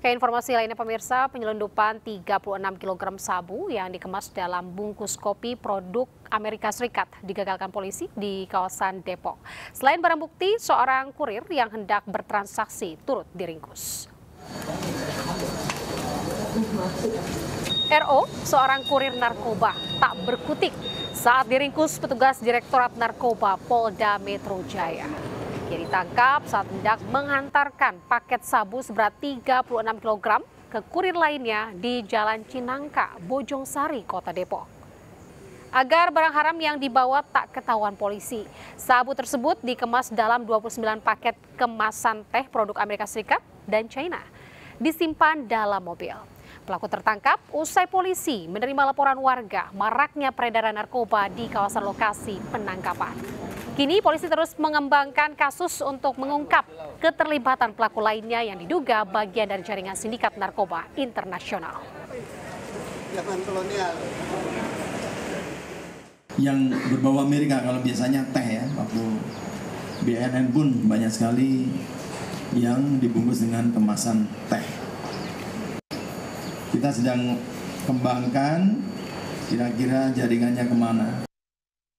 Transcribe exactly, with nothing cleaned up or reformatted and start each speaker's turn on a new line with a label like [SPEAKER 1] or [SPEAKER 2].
[SPEAKER 1] Ke informasi lainnya pemirsa, penyelundupan tiga puluh enam kilogram sabu yang dikemas dalam bungkus kopi produk Amerika Serikat digagalkan polisi di kawasan Depok. Selain barang bukti, seorang kurir yang hendak bertransaksi turut diringkus. R O, seorang kurir narkoba, tak berkutik saat diringkus petugas Direktorat Narkoba Polda Metro Jaya. Ia ditangkap saat hendak menghantarkan paket sabu seberat tiga puluh enam kilogram ke kurir lainnya di Jalan Cinangka, Bojong Sari, Kota Depok. Agar barang haram yang dibawa tak ketahuan polisi, sabu tersebut dikemas dalam dua puluh sembilan paket kemasan teh produk Amerika Serikat dan China, disimpan dalam mobil. Pelaku tertangkap usai polisi menerima laporan warga maraknya peredaran narkoba di kawasan lokasi penangkapan. Kini polisi terus mengembangkan kasus untuk mengungkap keterlibatan pelaku lainnya yang diduga bagian dari jaringan sindikat narkoba internasional.
[SPEAKER 2] Yang berbau Amerika, kalau biasanya teh ya, waktu B N N pun banyak sekali yang dibungkus dengan kemasan teh. Kita sedang kembangkan kira-kira jaringannya kemana.